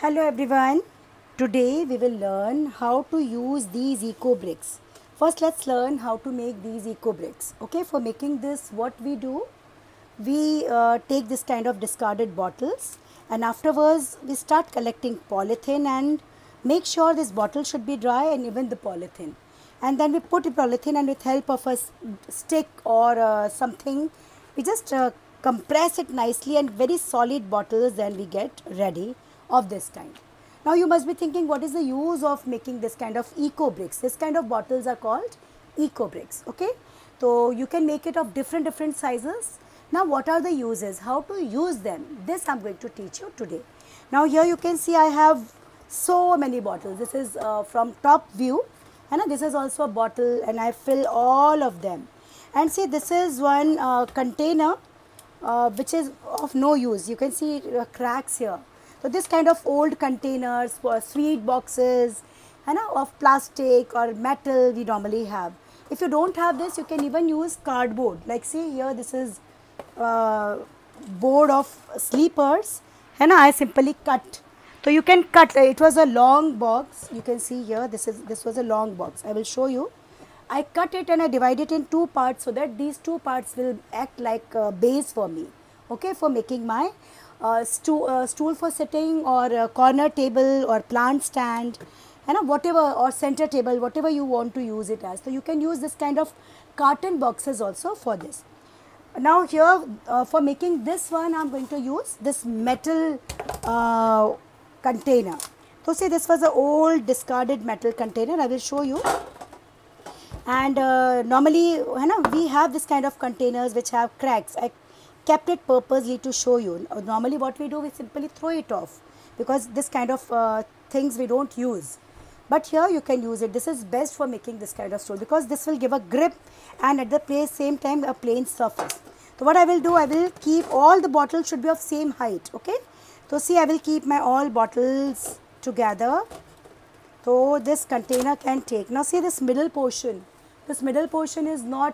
Hello everyone. Today we will learn how to use these eco bricks. First let's learn how to make these eco bricks. Okay, for making this what we do, we take this kind of discarded bottles and afterwards we start collecting polythene and make sure this bottle should be dry and even the polythene. And then we put the polythene and with help of a stick or something, we just compress it nicely and very solid bottles then we get ready of this kind. Now you must be thinking what is the use of making this kind of eco bricks. This kind of bottles are called eco bricks. Okay, so you can make it of different sizes. Now what are the uses, how to use them, this I am going to teach you today. Now here you can see I have so many bottles. This is from top view and this is also a bottle and I fill all of them. And see, this is one container which is of no use. You can see cracks here. So this kind of old containers for sweet boxes of plastic or metal we normally have. If you don't have this, you can even use cardboard. Like see here, this is board of sleepers and I simply cut. So you can cut. It was a long box. You can see here, this was a long box. I will show you. I cut it and I divide it in two parts so that these two parts will act like a base for me. Okay, for making my stool for sitting or a corner table or plant stand, whatever, or center table, whatever you want to use it as. So you can use this kind of carton boxes also for this. Now here for making this one, I am going to use this metal container. So see, this was an old discarded metal container. I will show you. And normally we have this kind of containers which have cracks. I kept it purposely to show you. Normally what we do, we simply throw it off because this kind of things we don't use. But here you can use it. This is best for making this kind of stool because this will give a grip and at the same time a plain surface. So what I will do, I will keep all the bottles should be of same height. Okay. So see, I will keep my all bottles together. So this container can take. Now see this middle portion. This middle portion is not,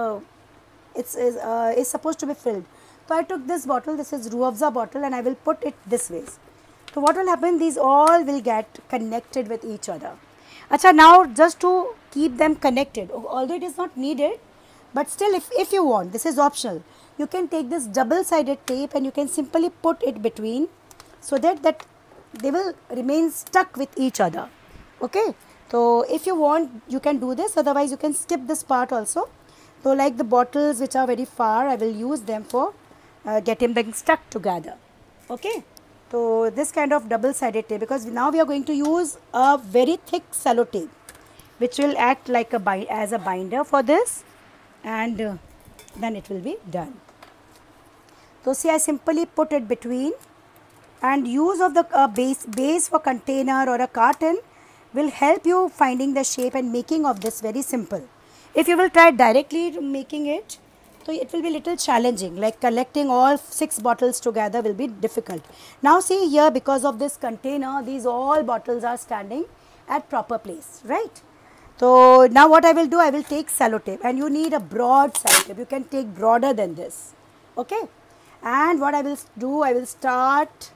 is supposed to be filled. So I took this bottle, this is Ruh Afza bottle and I will put it this way. So what will happen, these all will get connected with each other. Acha, now just to keep them connected, although it is not needed, but still if you want, this is optional. You can take this double-sided tape and you can simply put it between so that they will remain stuck with each other. Okay. So if you want, you can do this, otherwise you can skip this part also. So like the bottles which are very far, I will use them for getting them stuck together. Okay. So this kind of double-sided tape, because now we are going to use a very thick sellotape which will act like as a binder for this, and then it will be done. So see, I simply put it between, and use of the base for container or a carton will help you finding the shape and making of this very simple. If you will try directly making it, so it will be little challenging, like collecting all 6 bottles together will be difficult. Now see here, because of this container, these all bottles are standing at proper place, right? So now what I will do, I will take sellotape, and you need a broad sellotape. You can take broader than this. Okay. And what I will do, I will start,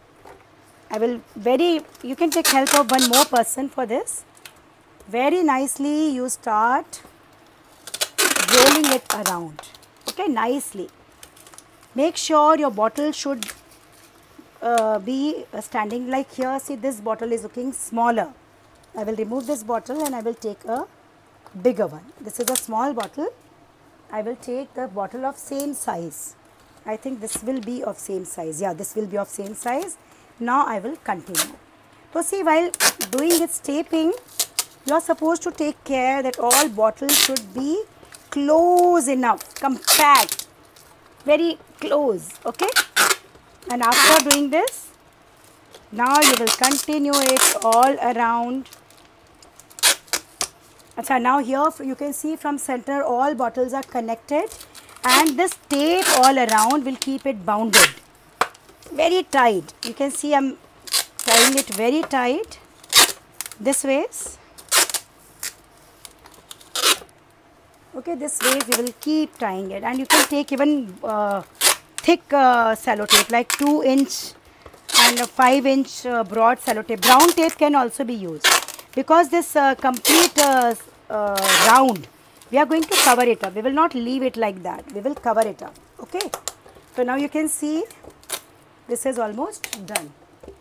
you can take help of one more person for this. Very nicely you start rolling it around. Okay, nicely. Make sure your bottle should be standing like here. See, this bottle is looking smaller. I will remove this bottle and I will take a bigger one. This is a small bottle. I will take the bottle of same size. I think this will be of same size. Yeah, this will be of same size. Now I will continue. So see, while doing its taping, you are supposed to take care that all bottles should be close enough, compact, very close. Okay. And after doing this, now you will continue it all around. Achha, now here you can see from center all bottles are connected, and this tape all around will keep it bounded. Very tight. You can see I am tying it very tight this ways. Okay, this way we will keep tying it, and you can take even thick sellotape like 2 inch and 5-inch broad sellotape. Brown tape can also be used, because this complete round, we are going to cover it up. We will not leave it like that. We will cover it up. Okay. So now you can see this is almost done.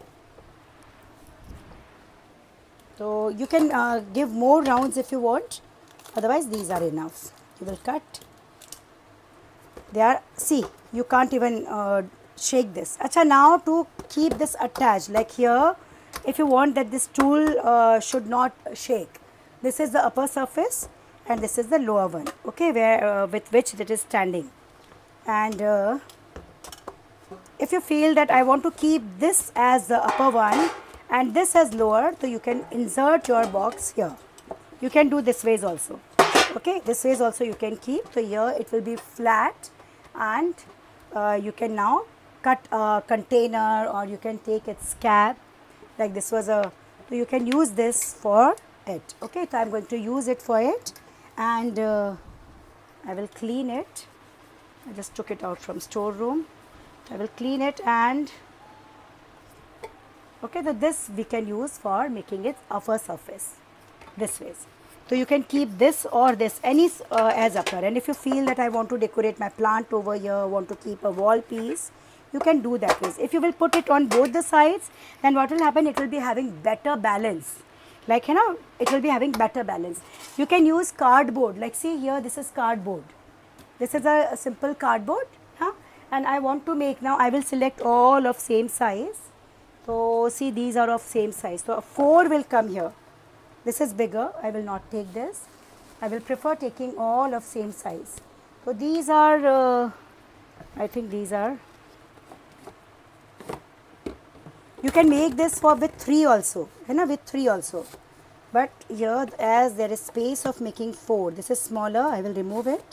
So you can give more rounds if you want. Otherwise, these are enough. You will cut. They are, see, you can't even shake this. Acha, now to keep this attached, like here, if you want that this tool should not shake, this is the upper surface and this is the lower one, okay, where with which it is standing. And if you feel that I want to keep this as the upper one and this as lower, so you can insert your box here. You can do this ways also, okay, this ways also you can keep. So here it will be flat, and you can now cut a container, or you can take its cap, like this was a, so you can use this for it, okay. So I am going to use it for it, and I will clean it. I just took it out from storeroom. I will clean it, and okay, so this we can use for making it upper surface, this ways. So you can keep this or this, any as upper. And if you feel that I want to decorate my plant over here, want to keep a wall piece, you can do that ways. If you will put it on both the sides, then what will happen, it will be having better balance. Like, you know, it will be having better balance. You can use cardboard, like see here, this is cardboard. This is a simple cardboard, huh? And I want to make, now I will select all of same size. So see, these are of same size. So 4 will come here. This is bigger, I will not take this. I will prefer taking all of same size. So these are, I think these are, you can make this for with 3 also, you know, with 3 also. But here, as there is space of making 4, this is smaller, I will remove it.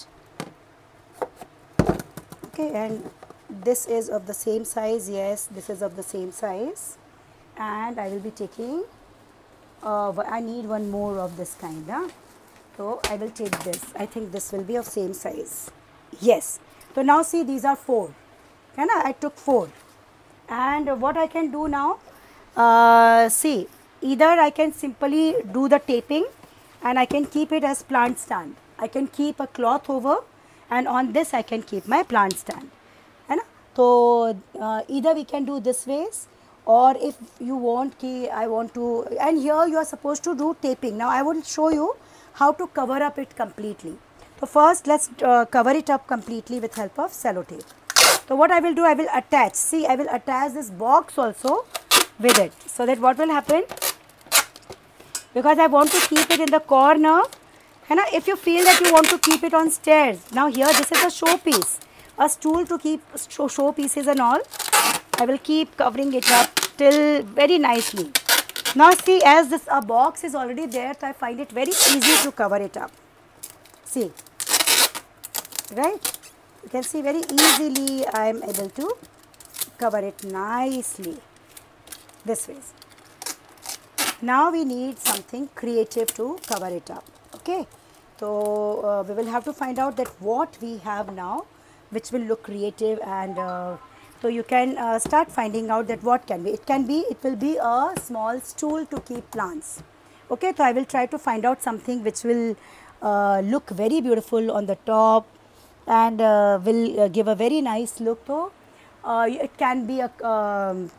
Okay, and this is of the same size, yes, this is of the same size. And I will be taking, I need one more of this kind, huh? So I will take this. I think this will be of same size. Yes. So now see, these are 4. I took 4. And what I can do now, see, either I can simply do the taping and I can keep it as plant stand. I can keep a cloth over, and on this I can keep my plant stand. So either we can do this ways, or if you want, I want to, and here you are supposed to do taping. Now I will show you how to cover up it completely. So first let's cover it up completely with help of sellotape. So what I will do, I will attach, see, I will attach this box also with it, so that what will happen, because I want to keep it in the corner, and if you feel that you want to keep it on stairs, now here this is a showpiece, a stool to keep show pieces and all. I will keep covering it up till very nicely. Now see, as this a box is already there, so I find it very easy to cover it up. See, right? You can see very easily I am able to cover it nicely this way. Now we need something creative to cover it up. Okay, so we will have to find out that what we have now which will look creative, and so you can start finding out that what can be. It will be a small stool to keep plants. Okay, so I will try to find out something which will look very beautiful on the top, and will give a very nice look. So it can be a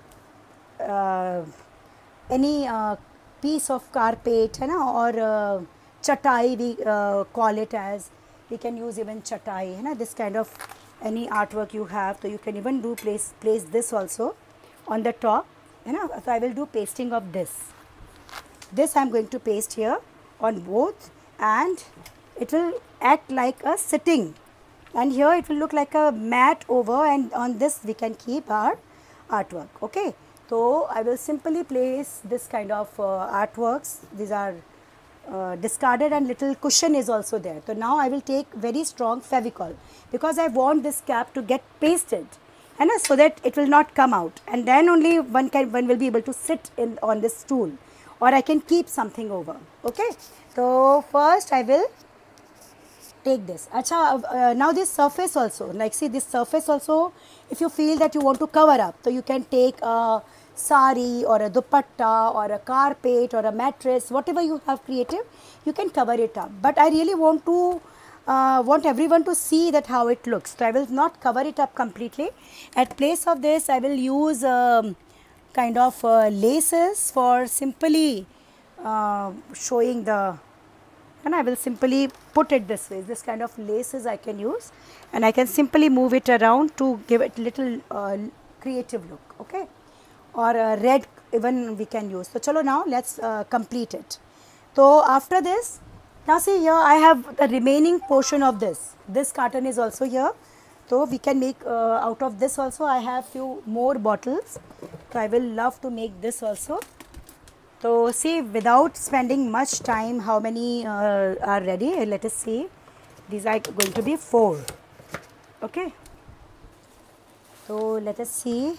any piece of carpet, or chatai we call it as. We can use even chatai, this kind of any artwork you have. So you can even do place this also on the top. So I will do pasting of this. This I am going to paste here on both, and it will act like a sitting. And here it will look like a mat over, and on this we can keep our artwork. Okay, so I will simply place this kind of artworks. These are discarded, and little cushion is also there. So now I will take very strong Fevicol, because I want this cap to get pasted, and so that it will not come out, and then only one will be able to sit in on this stool, or I can keep something over. Okay, so first I will take this. Acha, now this surface also, like see this surface also, if you feel that you want to cover up, so you can take sari or a dupatta or a carpet or a mattress, whatever you have creative, you can cover it up. But I really want to want everyone to see that how it looks. So I will not cover it up completely. At place of this, I will use kind of laces for simply showing the, and I will simply put it this way. This kind of laces I can use, and I can simply move it around to give it little creative look, okay, or red even we can use. So chalo, now let's complete it. So after this, now see here I have the remaining portion of this carton is also here. So we can make out of this also. I have few more bottles, so I will love to make this also. So see, without spending much time, how many are ready? Let us see. These are going to be 4. Okay. So let us see.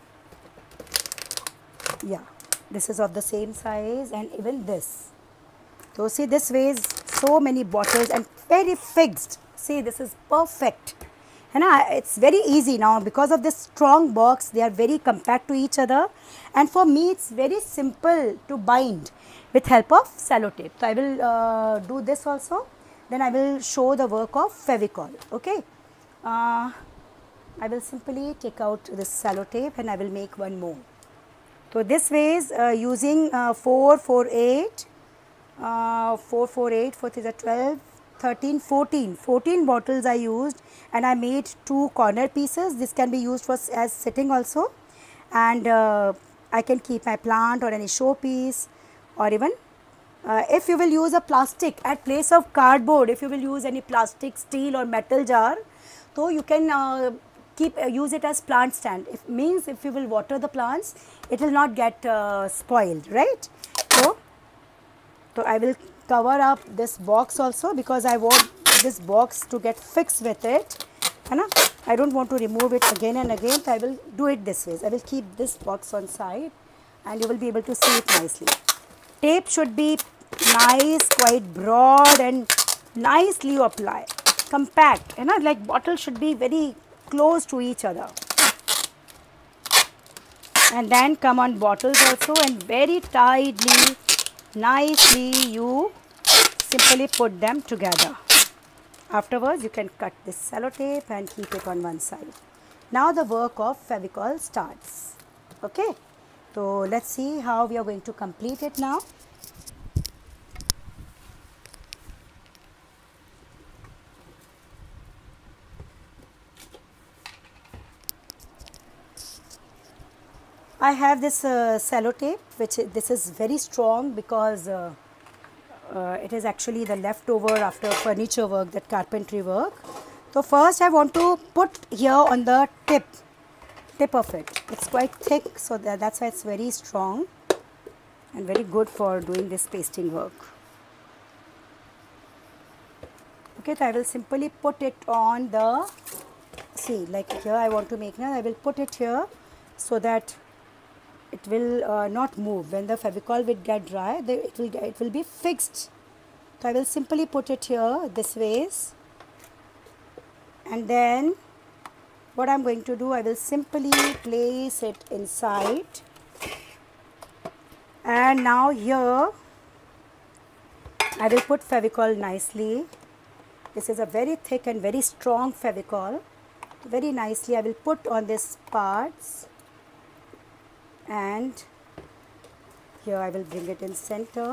Yeah, this is of the same size, and even this. So see, this weighs so many bottles and very fixed. See, this is perfect. And it's very easy now because of this strong box. They are very compact to each other, and for me it's very simple to bind with help of sellotape. So I will do this also. Then I will show the work of Fevicol. Okay. I will simply take out this sellotape and I will make one more. So this weighs using 448, 448, 4 is a 12, 13, 14 bottles I used, and I made 2 corner pieces. This can be used for as sitting also, and I can keep my plant or any showpiece, or even if you will use a plastic at place of cardboard, if you will use any plastic, steel or metal jar, so you can use it as plant stand. If means if you will water the plants, it will not get spoiled, right? So I will cover up this box also because I want this box to get fixed with it. I don't want to remove it again and again. So I will do it this way. I will keep this box on side and you will be able to see it nicely. Tape should be nice, quite broad and nicely you apply. Compact, like bottle should be very close to each other. And then come on bottles also, and very tightly, nicely you simply put them together. Afterwards you can cut this sellotape and keep it on one side. Now the work of Fevicol starts. Okay, so let's see how we are going to complete it now. I have this sellotape, which this is very strong because it is actually the leftover after furniture work, that carpentry work. So first I want to put here on the tip of it. It's quite thick, so that's why it's very strong and very good for doing this pasting work. Okay, so I will simply put it on the, see, like here I want to make now, I will put it here so that it will not move. When the Fevicol will get dry, it will be fixed. So I will simply put it here this ways, and then what I am going to do, I will simply place it inside, and now here I will put Fevicol nicely. This is a very thick and very strong Fevicol. Very nicely I will put on this parts, and here I will bring it in center.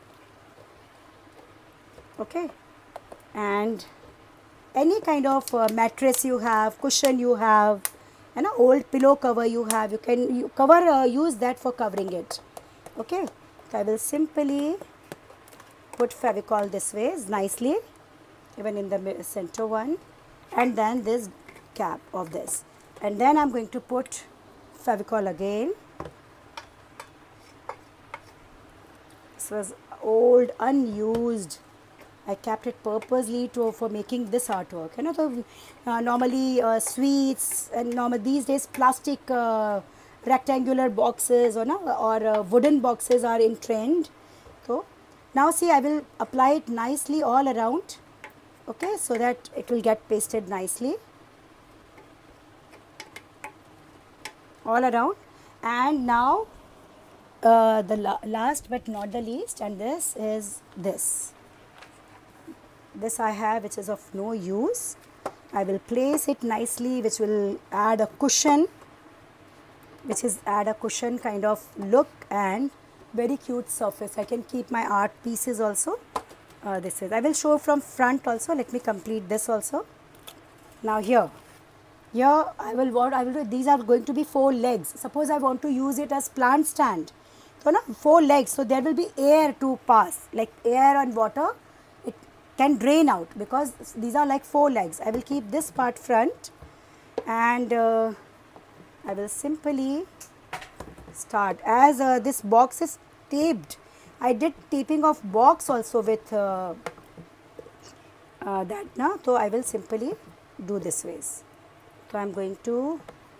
Okay, and any kind of mattress you have, cushion you have, and an old pillow cover you have, you can use that for covering it. Okay, so I will simply put Fevicol this way nicely, even in the center one, and then this cap of this, and then I am going to put Fevicol again. This was old, unused. I kept it purposely for making this artwork. So, normally sweets and these days plastic rectangular boxes or wooden boxes are in trend. So now see, I will apply it nicely all around. Okay, so that it will get pasted nicely all around. And now the last but not the least, and this is this I have, which is of no use. I will place it nicely, which will add a cushion, kind of look, and very cute surface. I can keep my art pieces also. This is, I will show from front also. Let me complete this also. Now here I will do, these are going to be 4 legs. Suppose I want to use it as plant stand. So now 4 legs, so there will be air to pass, like air and water. It can drain out because these are like 4 legs. I will keep this part front, and I will simply start. As this box is taped, I did taping of box also with that now. So I will simply do this ways. So I am going to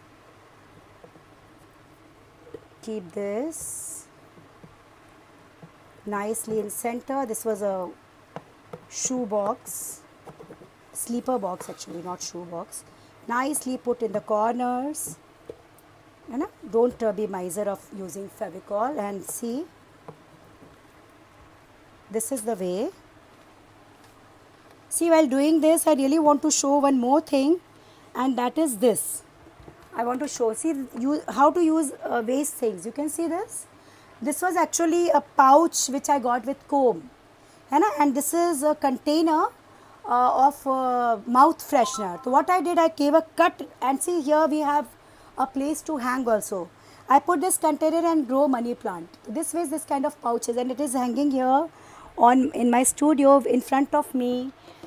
keep this nicely in center. This was a shoe box, sleeper box actually, not shoe box. Nicely put in the corners. Don't be miser of using Fevicol. And see, this is the way. See, while doing this, I really want to show one more thing, and that is this. I want to show, see, how to use waste things. You can see this. This was actually a pouch which I got with comb, and this is a container of mouth freshener. So what I did, I gave a cut, and see here we have a place to hang also. I put this container and grow money plant. This way, this kind of pouches, and it is hanging here in my studio in front of me.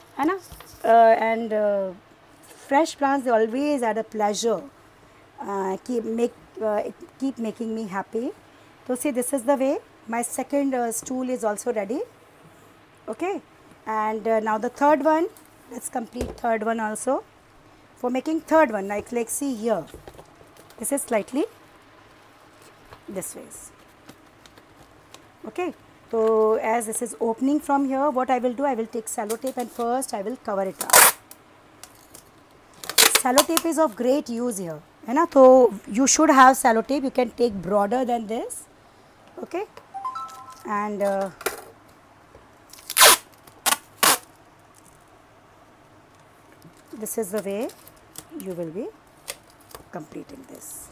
Fresh plants, they always add a pleasure. Keep making me happy. So see, this is the way. My second stool is also ready. Okay, and now the third one. Let's complete third one also. For making third one, like see here, this is slightly this ways. Okay, so as this is opening from here, what I will do, I will take sellotape and first I will cover it up. Sellotape is of great use here. So you should have sellotape. You can take broader than this. Okay, and this is the way you will be completing this.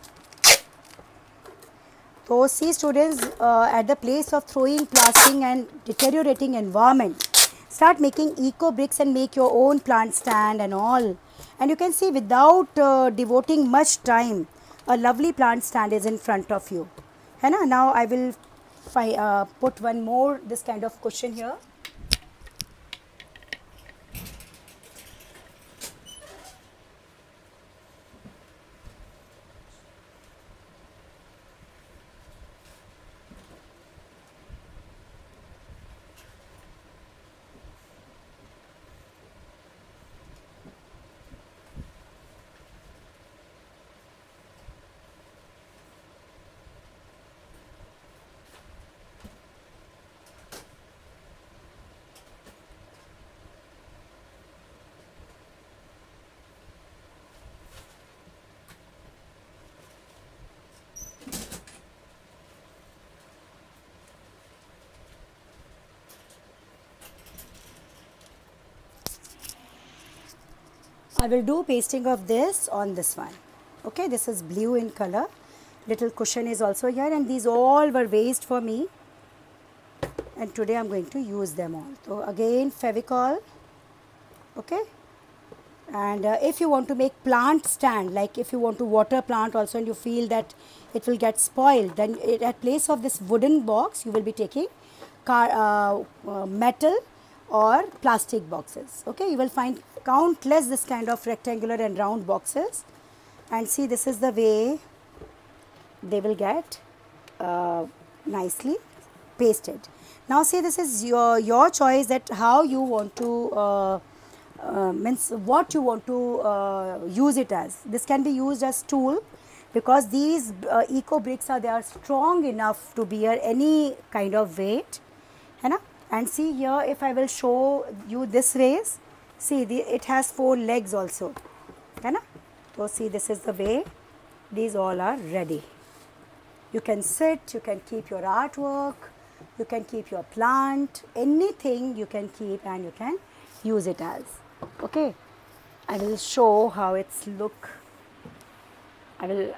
So see students, at the place of throwing, plastic and deteriorating environment, start making eco bricks and make your own plant stand and all. And you can see, without devoting much time, a lovely plant stand is in front of you. Now I will put one more this kind of cushion here. I will do pasting of this on this one. Okay, this is blue in color. Little cushion is also here, and these all were waste for me, and today I am going to use them all. So again, Fevicol. Okay, and if you want to make plant stand, like if you want to water plant also and you feel that it will get spoiled, then at place of this wooden box you will be taking metal or plastic boxes. Okay, you will find countless this kind of rectangular and round boxes, and see, this is the way they will get nicely pasted. Now see, this is your choice that how you want to means what you want to use it as. This can be used as tool, because these eco bricks they are strong enough to bear any kind of weight. And see here, if I will show you this ways, see it has 4 legs also. So see, this is the way these all are ready. You can sit, you can keep your artwork, you can keep your plant, anything you can keep and you can use it as. Okay, I will show how it's look. I will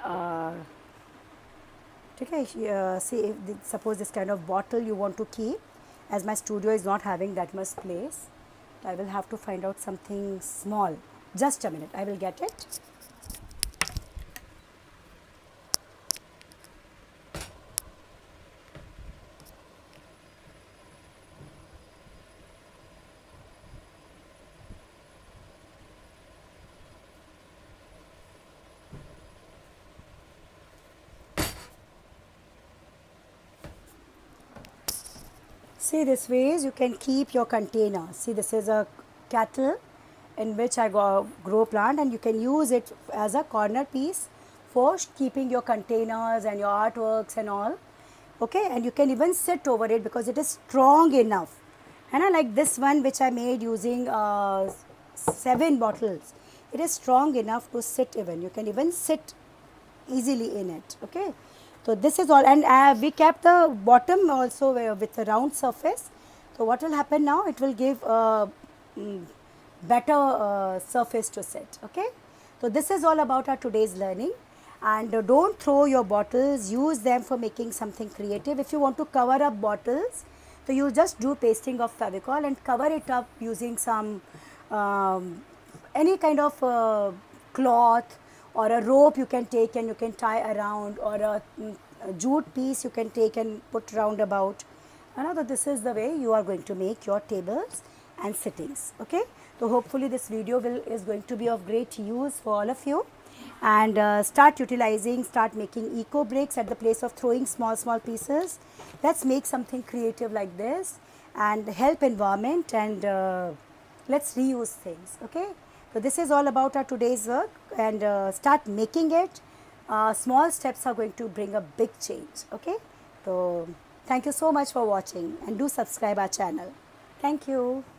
okay, see if suppose this kind of bottle you want to keep, as my studio is not having that much place, I will have to find out something small. Just a minute, I will get it. See, this ways you can keep your container. See, this is a kettle in which I grow plant, and you can use it as a corner piece for keeping your containers and your artworks and all. Okay, and you can even sit over it because it is strong enough. And I like this one which I made using 7 bottles. It is strong enough to sit even. You can even sit easily in it. Okay. So this is all, and we kept the bottom also with a round surface. So what will happen now? It will give a better surface to sit. Okay. So this is all about our today's learning, and don't throw your bottles. Use them for making something creative. If you want to cover up bottles, so you just do pasting of Fevicol and cover it up using some any kind of cloth, or a rope you can take and you can tie around, or a jute piece you can take and put round about. Now this is the way you are going to make your tables and sittings. Okay, so hopefully this video is going to be of great use for all of you, and start utilizing, start making eco bricks at the place of throwing small pieces. Let's make something creative like this and help environment, and let's reuse things. Okay. So this is all about our today's work, and start making it. Small steps are going to bring a big change. Okay. So thank you so much for watching, and do subscribe our channel. Thank you.